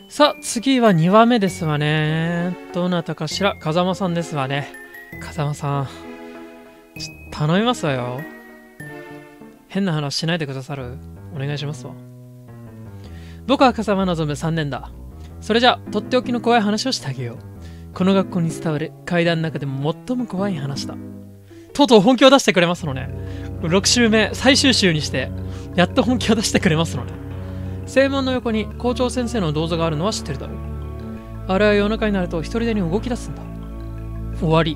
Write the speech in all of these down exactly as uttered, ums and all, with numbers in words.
さあ、次はにわめですわね。どなたかしら、風間さんですわね。風間さん、ちょ頼みますわよ。変な話しないでくださる？お願いしますわ。僕は風間望さんねんだ。それじゃ、とっておきの怖い話をしてあげよう。この学校に伝わる階段の中でも最も怖い話だ。とうとう本気を出してくれますのね。ろく週目、最終週にして、やっと本気を出してくれますのね。正門の横に校長先生の銅像があるのは知ってるだろう。あれは夜中になると一人でに動き出すんだ。終わり。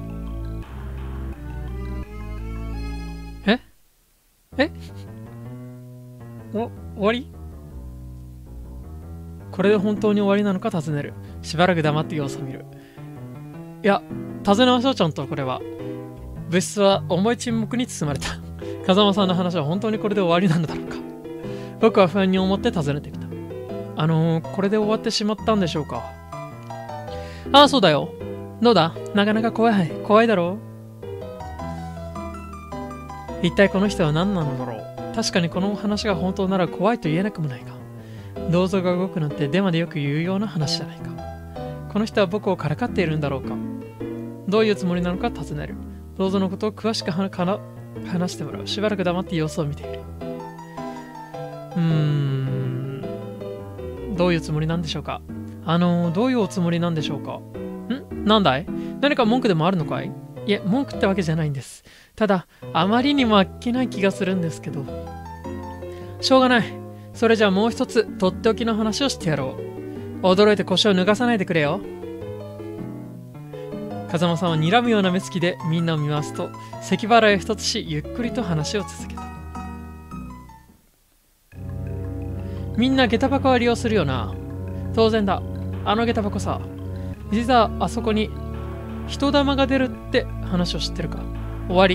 ええお、終わり？これで本当に終わりなのか尋ねる。しばらく黙って様子を見る。いや、尋ねましょう、ちゃんとこれは。物質は重い沈黙に包まれた。風間さんの話は本当にこれで終わりなのだろうか。僕は不安に思って尋ねてみた。あのー、これで終わってしまったんでしょうか。ああ、そうだよ。どうだ？なかなか怖い。怖いだろう。一体この人は何なのだろう。確かにこの話が本当なら怖いと言えなくもないが。銅像が動くなんてデマでよく言うような話じゃないか。この人は僕をからかっているんだろうか。どういうつもりなのか尋ねる。銅像のことを詳しくはかな話してもらう。しばらく黙って様子を見ている。うーん。どういうつもりなんでしょうか。あのー、どういうおつもりなんでしょうか。ん？なんだい？何か文句でもあるのかい？いえ、文句ってわけじゃないんです。ただ、あまりにもあっけない気がするんですけど。しょうがない。それじゃあもう一つ、とっておきの話をしてやろう。驚いて腰を脱がさないでくれよ。風間さんは睨むような目つきでみんなを見回すと、咳払いを一つし、ゆっくりと話を続けた。みんな下駄箱は利用するよな。当然だ。あの下駄箱さ。実はあそこに人玉が出るって話を知ってるか。終わり。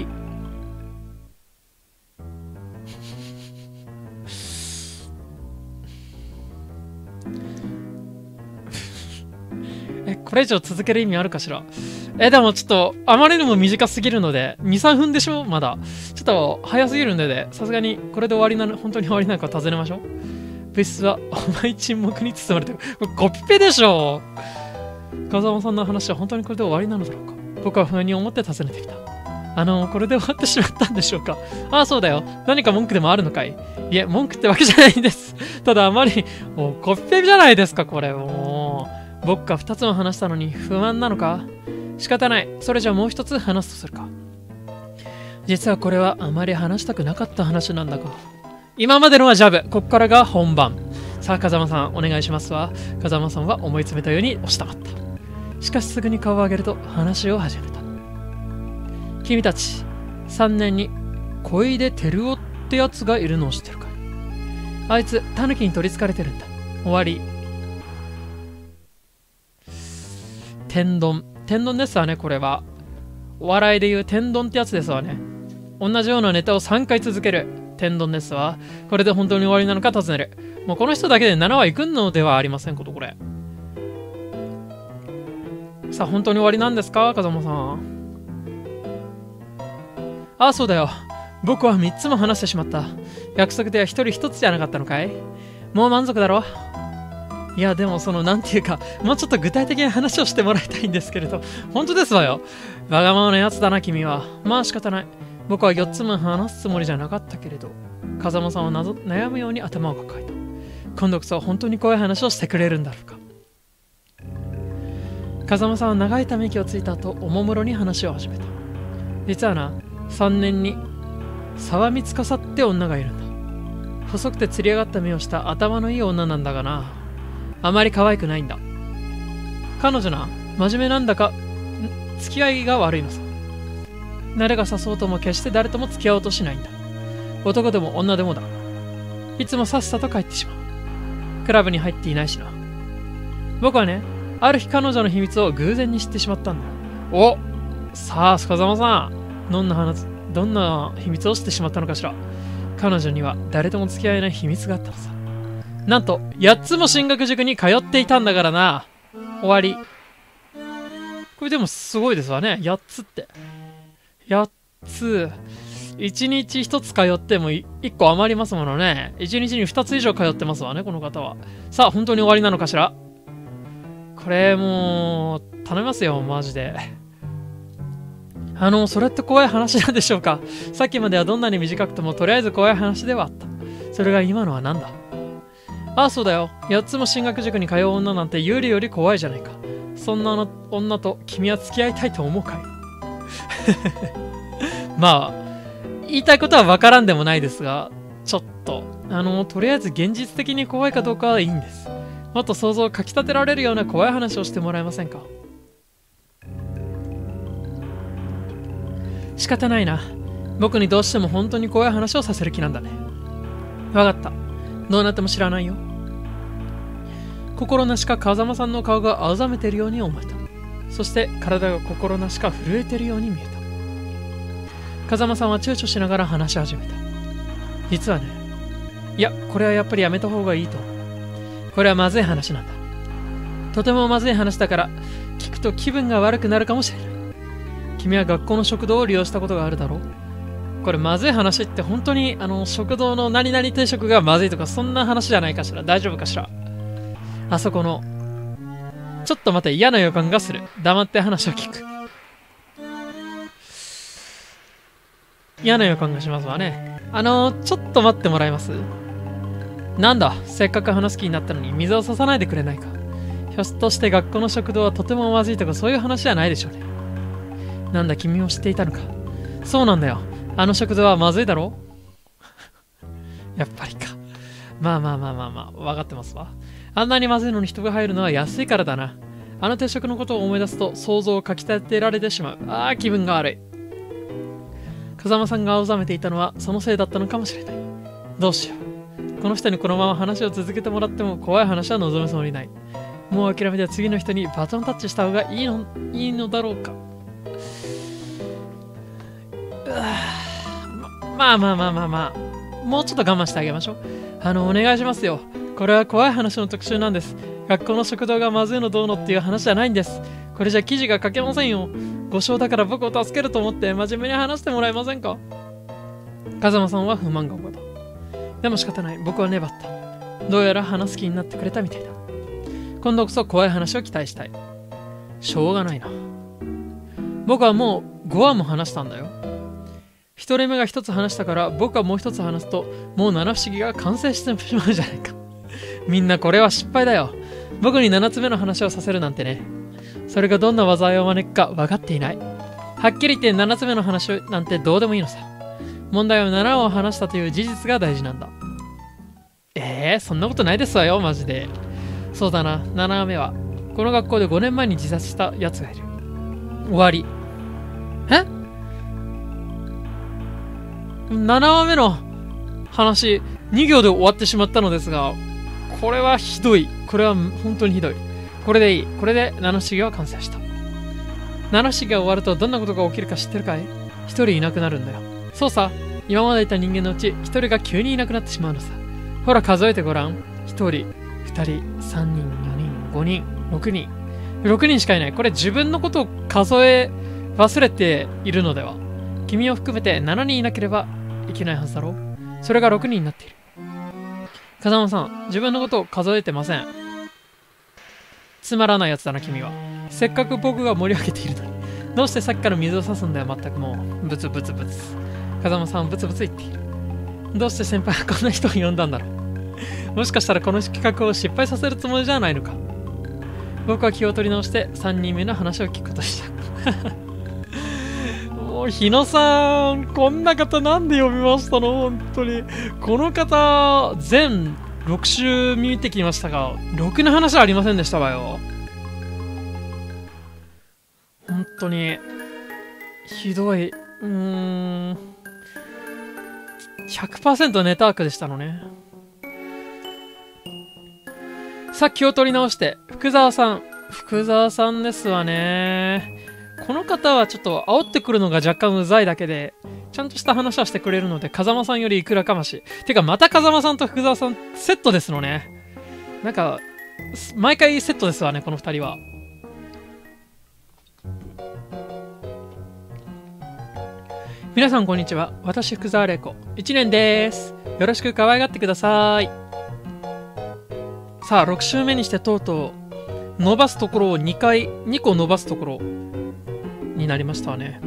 え、これ以上続ける意味あるかしら。え、でもちょっとあまりにも短すぎるので、に、さんぷんでしょまだ。ちょっと早すぎるんでね、さすがにこれで終わりなの、本当に終わりなのか尋ねましょう。物質は重い沈黙に包まれてる。コピペでしょ。風間さんの話は本当にこれで終わりなのだろうか。僕は不安に思って尋ねてきた。あの、これで終わってしまったんでしょうか。ああ、そうだよ。何か文句でもあるのかい？いえ、文句ってわけじゃないんです。ただあまり、もうコピペじゃないですか、これ。もう、僕がふたつも話したのに不安なのか？仕方ない。それじゃあもう一つ話すとするか。実はこれはあまり話したくなかった話なんだが。今までのはジャブ。ここからが本番。さあ、風間さん、お願いしますわ。風間さんは思い詰めたように押したまった。しかしすぐに顔を上げると話を始めた。君たち、さんねんに小出照夫ってやつがいるのを知ってるかい？あいつ、タヌキに取り憑かれてるんだ。終わり。天丼。天丼ですわね、これは。お笑いで言う天丼ってやつですわね。同じようなネタをさんかい続ける。天丼ですわ。これで本当に終わりなのか尋ねる。もうこの人だけでななわいくのではありませんこと、これ。さあ、本当に終わりなんですか、風間さん。ああ、そうだよ。僕はみっつも話してしまった。約束ではひとりひとつじゃなかったのかい？もう満足だろ？いや、でもその、なんていうか、もうちょっと具体的な話をしてもらいたいんですけれど。本当ですわよ。わがままなやつだな、君は。まあ仕方ない。僕はよっつも話すつもりじゃなかったけれど。風間さんは謎悩むように頭を抱えた。今度こそ本当に怖い話をしてくれるんだろうか。風間さんは長いため息をついた後、おもむろに話を始めた。実はな、さんねんに沢光かさって女がいるんだ。細くてつり上がった目をした頭のいい女なんだがな、あまり可愛くないんだ。彼女な、真面目なんだか付き合いが悪いのさ。誰が誘うとも決して誰とも付き合おうとしないんだ。男でも女でもだ。いつもさっさと帰ってしまう。クラブに入っていないしな。僕はね、ある日彼女の秘密を偶然に知ってしまったんだ。お、さあ、風間さん、どんな話、どんな秘密を知ってしまったのかしら。彼女には誰とも付き合えない秘密があったのさ。なんと、やっつも進学塾に通っていたんだからな。終わり。これでもすごいですわね。やっつって。やっつ。いちにちひとつ通ってもいっこ余りますものね。いちにちにふたつ以上通ってますわね、この方は。さあ、本当に終わりなのかしら。 これもう、頼みますよ、マジで。あの、それって怖い話なんでしょうか？さっきまではどんなに短くてもとりあえず怖い話ではあった。それが今のは何だ？ああ、そうだよ。やっつも進学塾に通う女なんて有利より怖いじゃないか。そんなの女と君は付き合いたいと思うかい？まあ、言いたいことはわからんでもないですが、ちょっと、あの、とりあえず現実的に怖いかどうかはいいんです。もっと想像をかきたてられるような怖い話をしてもらえませんか？仕方ないな。僕にどうしても本当に怖い話をさせる気なんだね。わかった。どうなっても知らないよ。心なしか風間さんの顔が青ざめているように思えた。そして体が心なしか震えているように見えた。風間さんは躊躇しながら話し始めた。実はね、いや、これはやっぱりやめた方がいいと。これはまずい話なんだ。とてもまずい話だから、聞くと気分が悪くなるかもしれない。君は学校の食堂を利用したことがあるだろう？これまずい話って本当にあの食堂の何々定食がまずいとかそんな話じゃないかしら？大丈夫かしら？あそこのちょっと待って、嫌な予感がする。黙って話を聞く。嫌な予感がしますわね。あのー、ちょっと待ってもらえます？なんだ、せっかく話す気になったのに水を差さないでくれないか。ひょっとして学校の食堂はとてもまずいとかそういう話じゃないでしょうね。なんだ、君も知っていたのか。そうなんだよ。あの食堂はまずいだろ？やっぱりか。まあまあまあまあまあ、わかってますわ。あんなにまずいのに人が入るのは安いからだな。あの定食のことを思い出すと想像をかきたてられてしまう。ああ、気分が悪い。風間さんが青ざめていたのはそのせいだったのかもしれない。どうしよう。この人にこのまま話を続けてもらっても怖い話は望めそうにない。もう諦めて次の人にバトンタッチした方がいいの、いいのだろうか。うわまあまあまあまあまあ。もうちょっと我慢してあげましょう。あの、お願いしますよ。これは怖い話の特集なんです。学校の食堂がまずいのどうのっていう話じゃないんです。これじゃ記事が書けませんよ。ご賞だから僕を助けると思って真面目に話してもらえませんか？風間さんは不満が覚えた。でも仕方ない。僕は粘った。どうやら話す気になってくれたみたいだ。今度こそ怖い話を期待したい。しょうがないな。僕はもうごわも話したんだよ。一人目が一つ話したから僕はもう一つ話すともう七不思議が完成してしまうじゃないか。みんなこれは失敗だよ。僕に七つ目の話をさせるなんてね。それがどんな災いを招くか分かっていない。はっきり言って七つ目の話なんてどうでもいいのさ。問題は七を話したという事実が大事なんだ。えー、そんなことないですわよ、マジで。そうだな、七目はこの学校でごねんまえに自殺したやつがいる。終わり。え？ななわめの話に行で終わってしまったのですが、これはひどい。これは本当にひどい。これでいい。これで七不思議は完成した。七不思議が終わるとどんなことが起きるか知ってるかい？一人いなくなるんだよ。そうさ、今までいた人間のうち一人が急にいなくなってしまうのさ。ほら数えてごらん。一人、二人、三人、四人、五人、六人。六人しかいない。これ自分のことを数え忘れているのでは？君を含めて七人いなければいけないはずだろう。それが六人になっている。風間さん、自分のことを数えてません。つまらないやつだな、君は。せっかく僕が盛り上げているのに。どうしてさっきから水を差すんだよ、まったくもう。ブツブツブツ。風間さんはブツブツ言っている。どうして先輩はこんな人を呼んだんだろう。もしかしたらこの企画を失敗させるつもりじゃないのか。僕は気を取り直してさんにんめの話を聞くことにした。もう日野さん、こんな方なんで呼びましたの？本当に。この方、全ろく週見てきましたが、ろくな話はありませんでしたわよ。本当に、ひどい。うーん。ひゃくパーセント ネタークでしたのね。さあ気を取り直して、福沢さん。福沢さんですわね。この方はちょっと煽ってくるのが若干うざいだけで、ちゃんとした話はしてくれるので、風間さんよりいくらかまし。てか、また風間さんと福沢さんセットですのね。なんか、毎回セットですわね、この二人は。皆さんこんにちは。私、福沢玲子。いちねんです。よろしく可愛がってください。さあ、ろく週目にしてとうとう、 伸ばすところをにかい、にこ伸ばすところになりましたね。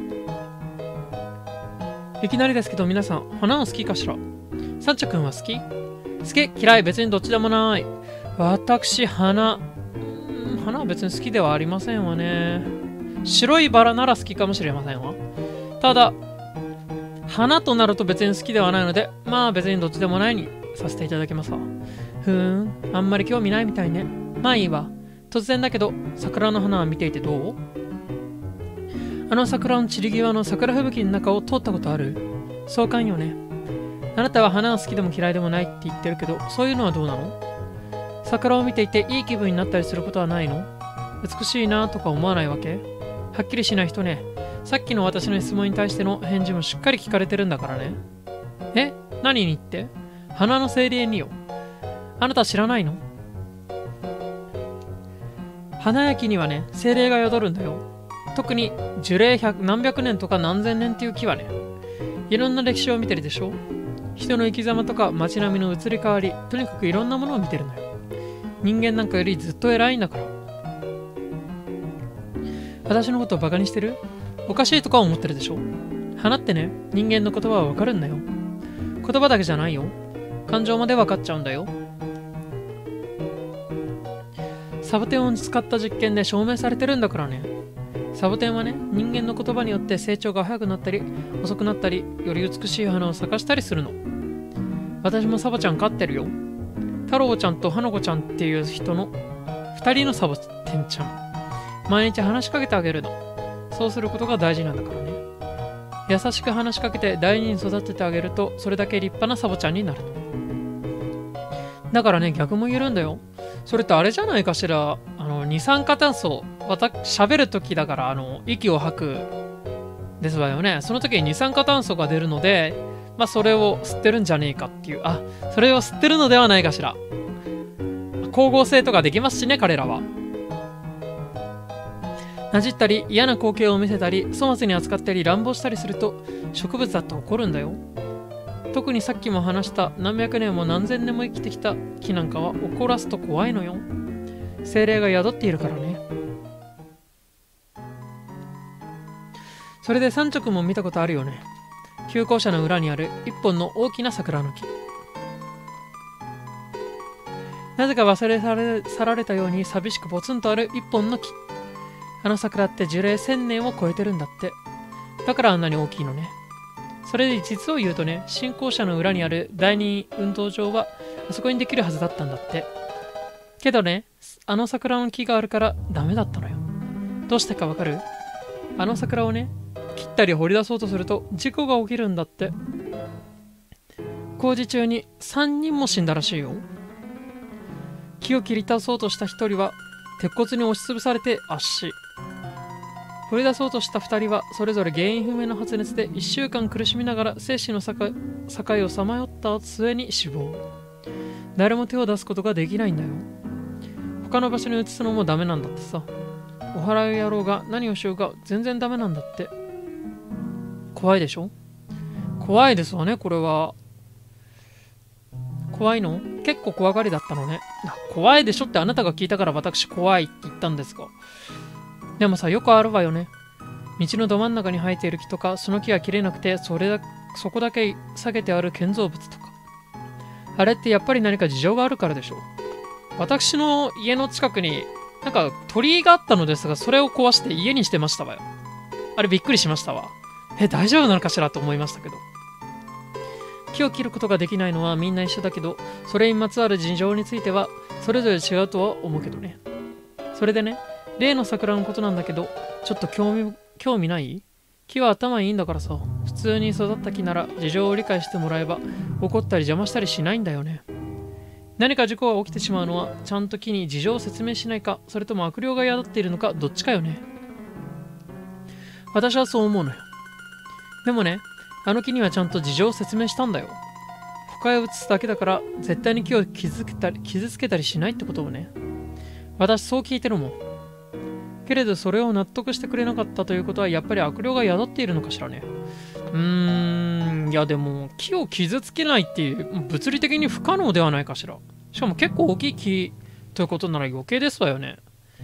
いきなりですけど皆さん、花は好きかしら？サンチョ君は好き？好き？嫌い？別にどっちでもない。私、花。花は別に好きではありませんわね。白いバラなら好きかもしれませんわ。ただ、花となると別に好きではないので、まあ別にどっちでもないにさせていただきますわ。ふーん、あんまり興味ないみたいね。まあいいわ。突然だけど、桜の花は見ていてどう？あの桜の散り際の桜吹雪の中を通ったことある？そうかんよね。あなたは花は好きでも嫌いでもないって言ってるけど、そういうのはどうなの？桜を見ていていい気分になったりすることはないの？美しいなとか思わないわけ？はっきりしない人ね。さっきの私の質問に対しての返事もしっかり聞かれてるんだからね。え？何にって？花の精霊によ。あなた知らないの？花焼きにはね、精霊が宿るんだよ。特に樹齢百何百年とか何千年っていう木はね、いろんな歴史を見てるでしょ。人の生き様とか街並みの移り変わり、とにかくいろんなものを見てるのよ。人間なんかよりずっと偉いんだから。私のことをバカにしてる？おかしいとか思ってるでしょ。花ってね、人間の言葉はわかるんだよ。言葉だけじゃないよ。感情までわかっちゃうんだよ。サボテンを使った実験で証明されてるんだからね。サボテンはね、人間の言葉によって成長が早くなったり、遅くなったり、より美しい花を咲かしたりするの。私もサボちゃん飼ってるよ。太郎ちゃんと花子ちゃんっていう人の二人のサボテンちゃん。毎日話しかけてあげるの。そうすることが大事なんだからね。優しく話しかけて大事に育ててあげると、それだけ立派なサボちゃんになるの。だからね、逆も言えるんだよ。それってあれじゃないかしら。あの、二酸化炭素、私、喋るときだから、あの、息を吐くですわよね。その時に二酸化炭素が出るので、まあ、それを吸ってるんじゃねえかっていう。あ、それを吸ってるのではないかしら。光合成とかできますしね、彼らは。なじったり、嫌な光景を見せたり、粗末に扱ったり、乱暴したりすると、植物だって怒るんだよ。特にさっきも話した何百年も何千年も生きてきた木なんかは怒らすと怖いのよ。精霊が宿っているからね。それで三直も見たことあるよね。旧校舎の裏にある一本の大きな桜の木。なぜか忘れ去れ去られたように寂しくポツンとある一本の木。あの桜って樹齢千年を超えてるんだって。だからあんなに大きいのね。それで実を言うとね、新校舎の裏にある第二運動場はあそこにできるはずだったんだって。けどね、あの桜の木があるからダメだったのよ。どうしてかわかる？あの桜をね、切ったり掘り出そうとすると事故が起きるんだって。工事中にさんにんも死んだらしいよ。木を切り倒そうとしたひとりは鉄骨に押しつぶされて圧死。掘り出そうとしたふたりはそれぞれ原因不明の発熱でいっしゅうかん苦しみながら生死の境をさまよった末に死亡。誰も手を出すことができないんだよ。他の場所に移すのもダメなんだってさ。お祓いやろうが何をしようが全然ダメなんだって。怖いでしょ？怖いですわね、これは。怖いの？結構怖がりだったのね。怖いでしょってあなたが聞いたから私怖いって言ったんですが。でもさ、よくあるわよね。道のど真ん中に生えている木とか、その木が切れなくて、それだ、そこだけ下げてある建造物とか。あれってやっぱり何か事情があるからでしょう。私の家の近くに、なんか鳥居があったのですが、それを壊して家にしてましたわよ。あれびっくりしましたわ。え、大丈夫なのかしらと思いましたけど。木を切ることができないのはみんな一緒だけど、それにまつわる事情については、それぞれ違うとは思うけどね。それでね、例の桜のことなんだけど、ちょっと興味、興味ない？木は頭いいんだからさ、普通に育った木なら事情を理解してもらえば、怒ったり邪魔したりしないんだよね。何か事故が起きてしまうのは、ちゃんと木に事情を説明しないか、それとも悪霊が宿っているのか、どっちかよね。私はそう思うのよ。でもね、あの木にはちゃんと事情を説明したんだよ。他へ移すだけだから、絶対に木を傷つけたり、傷つけたりしないってことをね。私そう聞いてるもん。けれどそれを納得してくれなかったということはやっぱり悪霊が宿っているのかしらね。うーん、いやでも木を傷つけないっていう物理的に不可能ではないかしら。しかも結構大きい木ということなら余計ですわよね。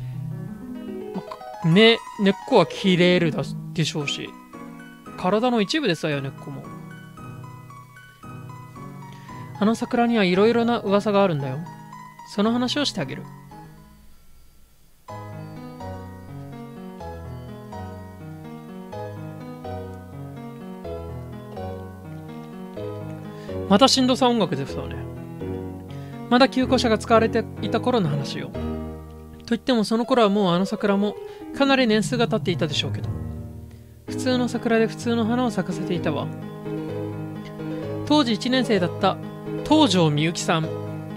まね、根っこは切れるでしょうし、体の一部ですわよ、根っこも。あの桜にはいろいろな噂があるんだよ。その話をしてあげる。またしんどさ音楽ですよね。まだ旧古車が使われていた頃の話よ。といってもその頃はもうあの桜もかなり年数が経っていたでしょうけど、普通の桜で普通の花を咲かせていたわ。当時いちねん生だった東條みゆきさん。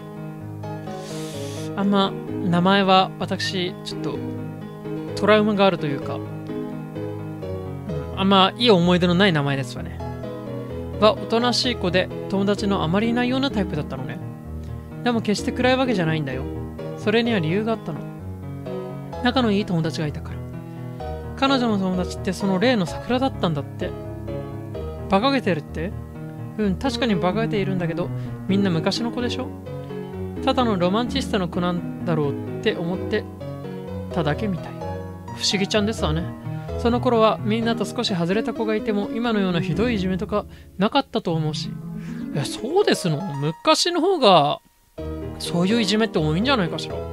あんま名前は私ちょっとトラウマがあるというか、うん、あんまいい思い出のない名前ですわね。はおとなしい子で友達のあまりいないようなタイプだったのね。でも決して暗いわけじゃないんだよ。それには理由があったの。仲のいい友達がいたから。彼女の友達ってその例の桜だったんだって。馬鹿げてるって？うん、確かに馬鹿げているんだけど、みんな昔の子でしょ？ただのロマンチストの子なんだろうって思ってただけみたい。不思議ちゃんですわね。その頃はみんなと少し外れた子がいても今のようなひどいいじめとかなかったと思うし。いや、そうですの。昔の方がそういういじめって多いんじゃないかしら。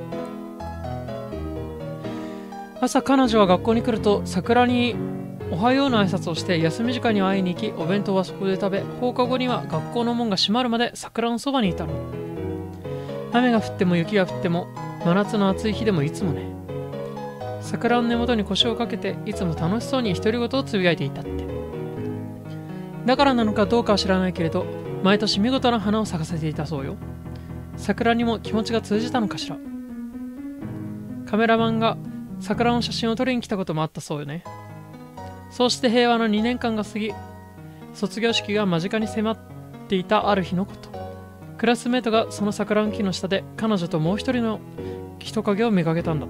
朝彼女は学校に来ると桜におはようの挨拶をして休み時間に会いに行き、お弁当はそこで食べ、放課後には学校の門が閉まるまで桜のそばにいたの。雨が降っても雪が降っても真夏の暑い日でもいつもね。桜の根元に腰をかけていつも楽しそうに独り言をつぶやいていたって。だからなのかどうかは知らないけれど、毎年見事な花を咲かせていたそうよ。桜にも気持ちが通じたのかしら。カメラマンが桜の写真を撮りに来たこともあったそうよね。そうして平和のにねんかんが過ぎ、卒業式が間近に迫っていたある日のこと、クラスメートがその桜の木の下で彼女ともう一人の人影を見かけたんだって。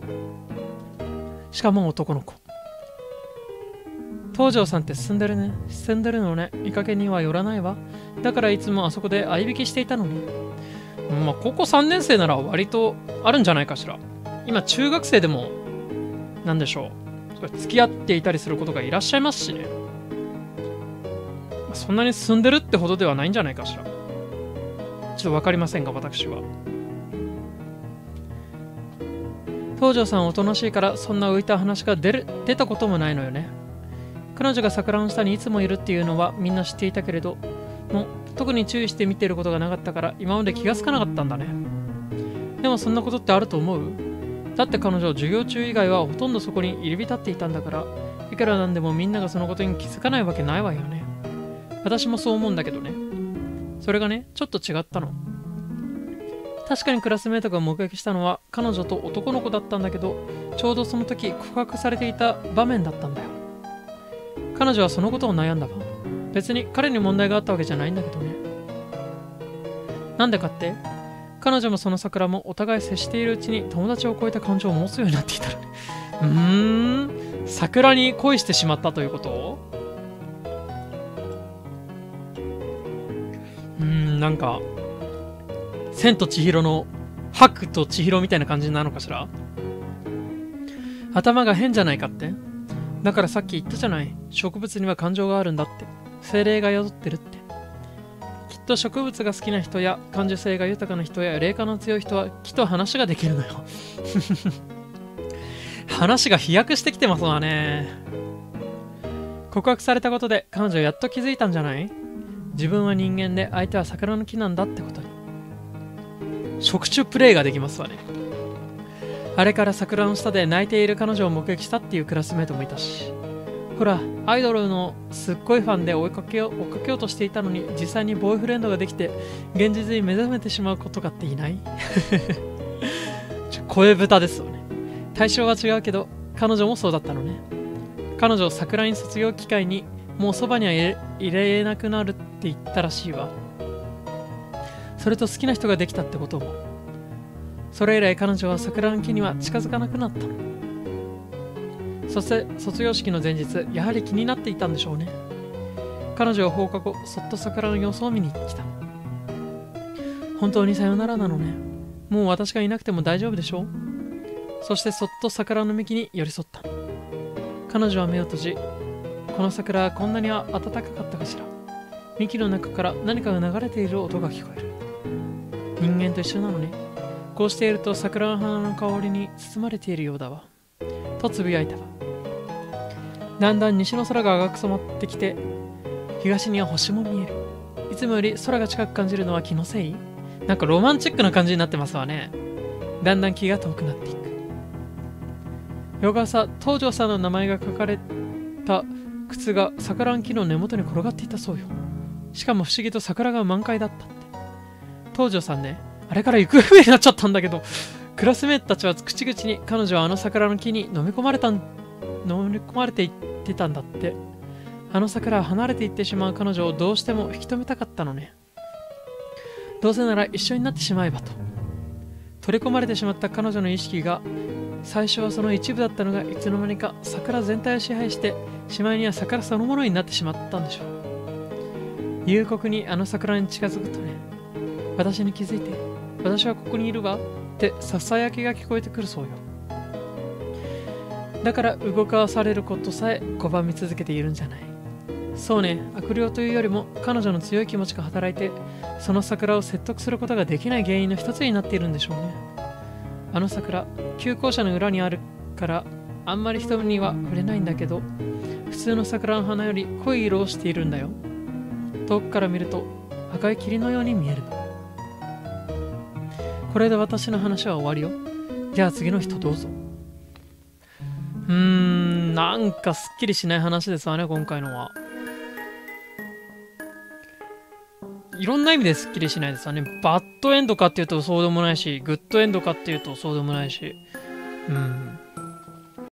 しかも男の子。東條さんって進んでるね。進んでるのね。見かけにはよらないわ。だからいつもあそこで相引きしていたのに。まあ高校さんねん生なら割とあるんじゃないかしら。今中学生でもなんでしょう、付き合っていたりすることがいらっしゃいますしね。そんなに進んでるってほどではないんじゃないかしら。ちょっと分かりませんが私は。東條さんおとなしいからそんな浮いた話が出る出たこともないのよね。彼女が桜の下にいつもいるっていうのはみんな知っていたけれども、特に注意して見てることがなかったから今まで気がつかなかったんだね。でもそんなことってあると思う？だって彼女授業中以外はほとんどそこに入り浸っていたんだから、いくらなんでもみんながそのことに気づかないわけないわよね。私もそう思うんだけどね。それがね、ちょっと違ったの。確かにクラスメートが目撃したのは彼女と男の子だったんだけど、ちょうどその時告白されていた場面だったんだよ。彼女はそのことを悩んだわ。別に彼に問題があったわけじゃないんだけどね。なんでかって、彼女もその桜もお互い接しているうちに友達を超えた感情を持つようになっていたのね。うーん、桜に恋してしまったということ？うーん、なんか千と千尋の白と千尋みたいな感じなのかしら。頭が変じゃないかって。だからさっき言ったじゃない。植物には感情があるんだって。精霊が宿ってるって。きっと植物が好きな人や感受性が豊かな人や霊感の強い人はきっと話ができるのよ。話が飛躍してきてますわね。告白されたことで彼女やっと気づいたんじゃない？自分は人間で相手は桜の木なんだってことに。触手プレイができますわね。あれから桜の下で泣いている彼女を目撃したっていうクラスメートもいたし、ほらアイドルのすっごいファンで追いかけよう追っかけようとしていたのに、実際にボーイフレンドができて現実に目覚めてしまうことがっていない？声豚ですよね。対象は違うけど彼女もそうだったのね。彼女桜に卒業機会にもうそばには入れ、入れなくなるって言ったらしいわ。それと好きな人ができたってことも。それ以来彼女は桜の木には近づかなくなったの。そして卒業式の前日、やはり気になっていたんでしょうね。彼女は放課後そっと桜の様子を見に来た。本当にさよならなのね。 もう私がいなくても大丈夫でしょう。そしてそっと桜の幹に寄り添った。彼女は目を閉じ、この桜はこんなに暖かかったかしら。幹の中から何かが流れている音が聞こえる。人間と一緒なのね。こうしていると桜の花の香りに包まれているようだわ。とつぶやいたわ。だんだん西の空が赤く染まってきて、東には星も見える。いつもより空が近く感じるのは気のせい？なんかロマンチックな感じになってますわね。だんだん気が遠くなっていく。翌朝、東條さんの名前が書かれた靴が桜の木の根元に転がっていたそうよ。しかも不思議と桜が満開だったって。東條さんね、あれから行方不明になっちゃったんだけど、クラスメートたちは口々に彼女はあの桜の木に飲み込まれたん、飲み込まれていってたんだって。あの桜は離れていってしまう彼女をどうしても引き止めたかったのね。どうせなら一緒になってしまえばと。取り込まれてしまった彼女の意識が、最初はその一部だったのがいつの間にか桜全体を支配して、しまいには桜そのものになってしまったんでしょう。夕刻にあの桜に近づくとね、私に気づいて、私はここにいるわってささやきが聞こえてくるそうよ。だから動かされることさえ拒み続けているんじゃない。そうね、悪霊というよりも彼女の強い気持ちが働いて、その桜を説得することができない原因の一つになっているんでしょうね。あの桜、旧校舎の裏にあるからあんまり人には触れないんだけど、普通の桜の花より濃い色をしているんだよ。遠くから見ると赤い霧のように見えるの。これで私の話は終わりよ。じゃあ次の人どうぞ。うーん、なんかすっきりしない話ですわね、今回のは。いろんな意味ですっきりしないですわね。バッドエンドかっていうとそうでもないし、グッドエンドかっていうとそうでもないし。うん。